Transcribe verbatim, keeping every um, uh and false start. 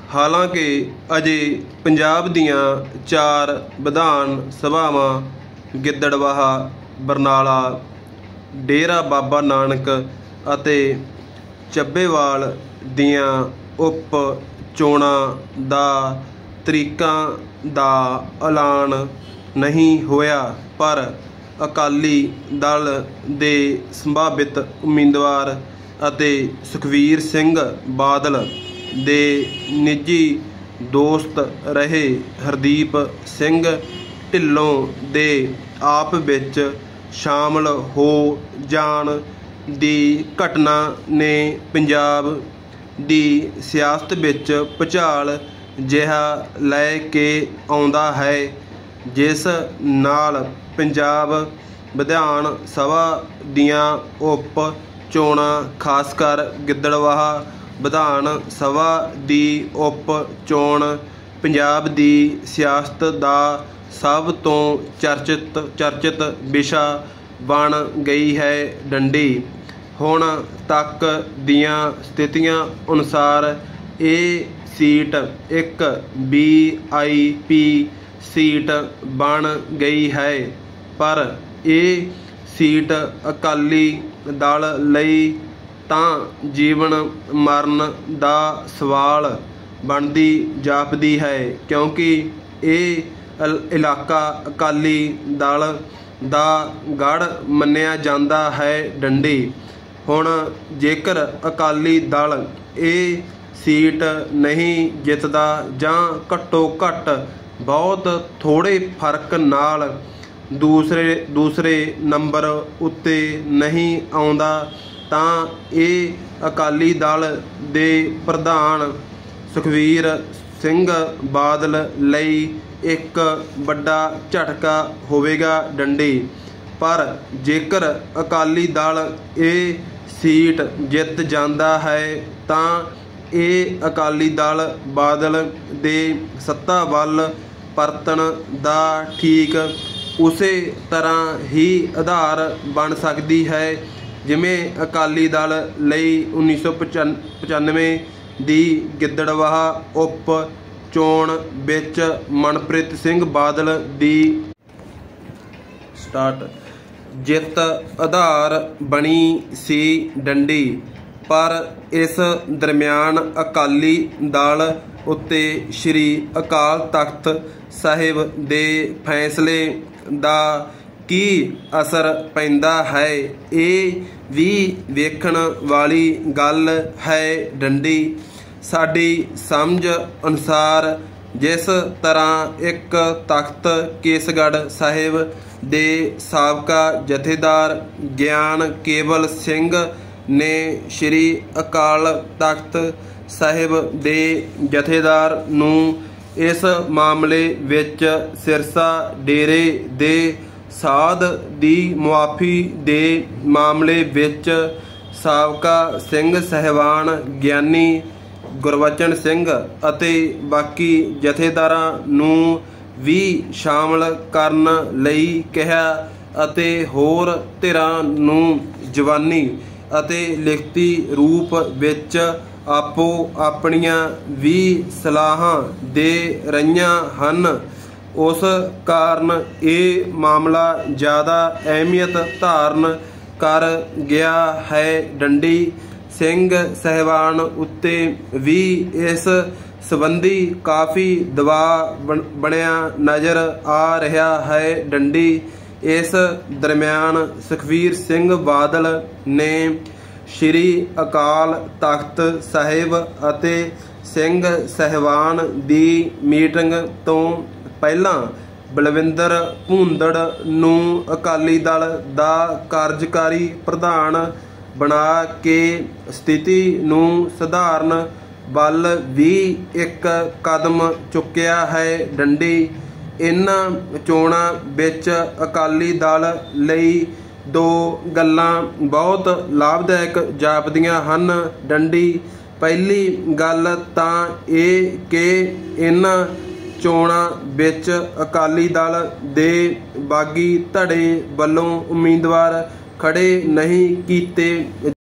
ਹਾਲਾਂਕਿ ਅਜੇ ਪੰਜਾਬ ਦੀਆਂ ਚਾਰ ਵਿਧਾਨ ਸਭਾਵਾਂ ਗਿੱਦੜਬਾਹਾ, ਬਰਨਾਲਾ, ਡੇਰਾ ਬਾਬਾ ਨਾਨਕ ਅਤੇ ਚੱਬੇਵਾਲ ਦੀਆਂ ਉਪ ਚੋਣਾਂ ਦਾ ਤਰੀਕਾਂ ਦਾ ਐਲਾਨ ਨਹੀਂ ਹੋਇਆ, ਪਰ ਅਕਾਲੀ ਦਲ ਦੇ ਸੰਭਾਵਿਤ ਉਮੀਦਵਾਰ ਅਤੇ ਸੁਖਬੀਰ ਸਿੰਘ ਬਾਦਲ ਦੇ ਨਿੱਜੀ ਦੋਸਤ ਰਹੇ ਹਰਦੀਪ ਸਿੰਘ ਢਿੱਲੋਂ ਦੇ ਆਪ ਵਿੱਚ ਸ਼ਾਮਲ ਹੋ ਜਾਣ ਦੀ ਘਟਨਾ ਨੇ ਪੰਜਾਬ ਦੀ ਸਿਆਸਤ ਵਿੱਚ ਭੂਚਾਲ ਜਿਹਾ ਲੈ ਕੇ ਆਉਂਦਾ ਹੈ, ਜਿਸ ਨਾਲ ਪੰਜਾਬ ਵਿਧਾਨ ਸਭਾ ਦੀਆਂ ਉਪ ਚੋਣਾਂ, ਖਾਸਕਰ ਗਿੱਦੜਬਾਹਾ ਵਿਧਾਨ ਸਭਾ ਦੀ ਉਪ ਚੋਣ ਪੰਜਾਬ ਦੀ ਸਿਆਸਤ ਦਾ ਸਭ ਤੋਂ ਚਰਚਿਤ ਚਰਚਿਤ ਵਿਸ਼ਾ ਬਣ ਗਈ ਹੈ। ਡੰਡੀ ਹੁਣ ਤੱਕ ਦੀਆਂ ਸਥਿਤੀਆਂ ਅਨੁਸਾਰ ਇਹ ਸੀਟ ਇੱਕ ਵੀ ਆਈ ਪੀ ਸੀਟ ਬਣ ਗਈ ਹੈ, ਪਰ ਇਹ ਸੀਟ ਅਕਾਲੀ ਦਲ ਲਈ ਤਾਂ ਜੀਵਨ ਮਰਨ ਦਾ ਸਵਾਲ ਬਣਦੀ ਜਾਪਦੀ ਹੈ, ਕਿਉਂਕਿ ਇਹ ਇਲਾਕਾ ਅਕਾਲੀ ਦਲ ਦਾ ਗੜ੍ਹ ਮੰਨਿਆ ਜਾਂਦਾ ਹੈ। ਡੰਡੀ ਹੁਣ ਜੇਕਰ ਅਕਾਲੀ ਦਲ ਇਹ ਸੀਟ ਨਹੀਂ ਜਿੱਤਦਾ ਜਾਂ ਘੱਟੋ ਘੱਟ ਬਹੁਤ ਥੋੜ੍ਹੇ ਫਰਕ ਨਾਲ ਦੂਸਰੇ ਦੂਸਰੇ ਨੰਬਰ ਉੱਤੇ ਨਹੀਂ ਆਉਂਦਾ, ਤਾਂ ਇਹ ਅਕਾਲੀ ਦਲ ਦੇ ਪ੍ਰਧਾਨ ਸੁਖਬੀਰ ਸਿੰਘ ਬਾਦਲ ਲਈ ਇੱਕ ਵੱਡਾ ਝਟਕਾ ਹੋਵੇਗਾ। ਡੰਡੀ ਪਰ ਜੇਕਰ ਅਕਾਲੀ ਦਲ ਇਹ ਸੀਟ ਜਿੱਤ ਜਾਂਦਾ ਹੈ ਤਾਂ ਇਹ ਅਕਾਲੀ ਦਲ ਬਾਦਲ ਦੇ ਸੱਤਾ ਵੱਲ ਪਰਤਣ ਦਾ ਠੀਕ ਉਸੇ ਤਰ੍ਹਾਂ ਹੀ ਆਧਾਰ ਬਣ ਸਕਦੀ ਹੈ ਜਿਵੇਂ ਅਕਾਲੀ ਦਲ ਲਈ ਉੱਨੀ ਸੌ ਪਚਾਨ ਪਚਾਨਵੇਂ ਦੀ ਗਿੱਦੜਬਾਹਾ ਉਪ ਚੋਣ ਵਿੱਚ ਮਨਪ੍ਰੀਤ ਸਿੰਘ ਬਾਦਲ ਦੀ ਸਟਾਰਟ ਜਿੱਤ ਆਧਾਰ ਬਣੀ ਸੀ। ਡੰਡੀ ਪਰ ਇਸ ਦਰਮਿਆਨ ਅਕਾਲੀ ਦਲ ਉੱਤੇ ਸ਼੍ਰੀ ਅਕਾਲ ਤਖਤ ਸਾਹਿਬ ਦੇ ਫੈਸਲੇ ਦਾ ਕੀ ਅਸਰ ਪੈਂਦਾ ਹੈ, ਇਹ ਵੀ ਵੇਖਣ ਵਾਲੀ ਗੱਲ ਹੈ। ਡੰਡੀ ਸਾਡੀ ਸਮਝ ਅਨੁਸਾਰ ਜਿਸ ਤਰ੍ਹਾਂ ਇੱਕ ਤਖਤ ਕੇਸਗੜ੍ਹ ਸਾਹਿਬ ਦੇ ਸਾਬਕਾ ਜਥੇਦਾਰ ਗਿਆਨ ਕੇਵਲ ਸਿੰਘ ਨੇ ਸ਼੍ਰੀ ਅਕਾਲ ਤਖਤ ਸਾਹਿਬ ਦੇ ਜਥੇਦਾਰ ਨੂੰ ਇਸ ਮਾਮਲੇ ਵਿੱਚ ਸਿਰਸਾ ਡੇਰੇ ਦੇ ਸਾਧ ਦੀ ਮੁਆਫੀ ਦੇ ਮਾਮਲੇ ਵਿੱਚ ਸਾਬਕਾ ਸਿੰਘ ਸਾਹਿਬਾਨ ਗਿਆਨੀ ਗੁਰਬਚਨ ਸਿੰਘ ਅਤੇ ਬਾਕੀ ਜਥੇਦਾਰਾਂ ਨੂੰ ਵੀ ਸ਼ਾਮਲ ਕਰਨ ਲਈ ਕਿਹਾ ਅਤੇ ਹੋਰ ਧਿਰਾਂ ਨੂੰ ਜ਼ਬਾਨੀ ਅਤੇ ਲਿਖਤੀ ਰੂਪ ਵਿੱਚ ਆਪੋ ਆਪਣੀਆਂ ਵੀ ਸਲਾਹਾਂ ਦੇ ਰਹੀਆਂ ਹਨ। ਉਸ ਕਾਰਨ ਇਹ ਮਾਮਲਾ ਜ਼ਿਆਦਾ ਅਹਿਮੀਅਤ ਧਾਰਨ ਕਰ ਗਿਆ ਹੈ। ਡੰਡੀ ਸਿੰਘ ਸਾਹਿਬਾਨ ਉੱਤੇ ਵੀ ਇਸ ਸੰਬੰਧੀ ਕਾਫੀ ਦਬਾਅ ਬਣਿਆ ਨਜ਼ਰ ਆ ਰਿਹਾ ਹੈ। ਡੰਡੀ ਇਸ ਦਰਮਿਆਨ ਸੁਖਬੀਰ ਸਿੰਘ ਬਾਦਲ ਨੇ ਸ਼੍ਰੀ ਅਕਾਲ ਤਖਤ ਸਾਹਿਬ ਅਤੇ ਸਿੰਘ ਸਾਹਿਬਾਨ ਦੀ ਮੀਟਿੰਗ ਤੋਂ ਪਹਿਲਾਂ ਬਲਵਿੰਦਰ ਭੂੰਦੜ ਨੂੰ ਅਕਾਲੀ ਦਲ ਦਾ ਕਾਰਜਕਾਰੀ ਪ੍ਰਧਾਨ ਬਣਾ ਕੇ ਸਥਿਤੀ ਨੂੰ ਸੁਧਾਰਨ ਵੱਲ ਵੀ ਇੱਕ ਕਦਮ ਚੁੱਕਿਆ ਹੈ। ਡੰਡੀ ਇਨ੍ਹਾਂ ਚੋਣਾਂ ਵਿੱਚ ਅਕਾਲੀ ਦਲ ਲਈ ਦੋ ਗੱਲਾਂ ਬਹੁਤ ਲਾਭਦਾਇਕ ਜਾਪਦੀਆਂ ਹਨ। ਡੰਡੀ ਪਹਿਲੀ ਗੱਲ ਤਾਂ ਇਹ ਕਿ ਇਨ੍ਹਾਂ ਚੋਣਾਂ ਵਿੱਚ ਅਕਾਲੀ ਦਲ ਦੇ ਬਾਗੀ ਧੜੇ ਵੱਲੋਂ ਉਮੀਦਵਾਰ ਖੜੇ ਨਹੀਂ ਕੀਤੇ